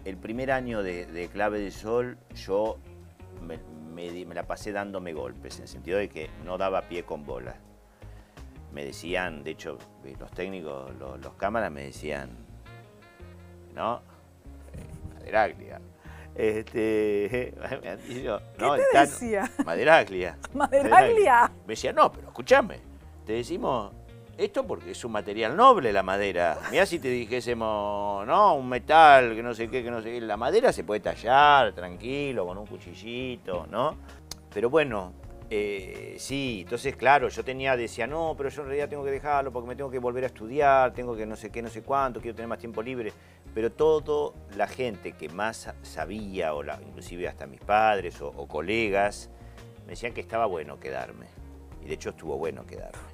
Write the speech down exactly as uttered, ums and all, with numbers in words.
el primer año de, de Clave de Sol yo me, me, me la pasé dándome golpes, en el sentido de que no daba pie con bola. Me decían, de hecho, los técnicos, los, los cámaras me decían, ¿no? Eh, Maderaglia. Este, yo, ¿Qué no, te Tano, decía? Maderaglia. ¿Maderaglia? Me decía, no, pero escúchame, te decimos esto porque es un material noble la madera. Mirá si te dijésemos, no, un metal, que no sé qué, que no sé qué. La madera se puede tallar tranquilo, con un cuchillito, ¿no? Pero bueno, eh, sí, entonces claro, yo tenía, decía, no, pero yo en realidad tengo que dejarlo porque me tengo que volver a estudiar, tengo que no sé qué, no sé cuánto, quiero tener más tiempo libre. Pero todo la gente que más sabía, o la, inclusive hasta mis padres o, o colegas, me decían que estaba bueno quedarme. Y de hecho estuvo bueno quedarme.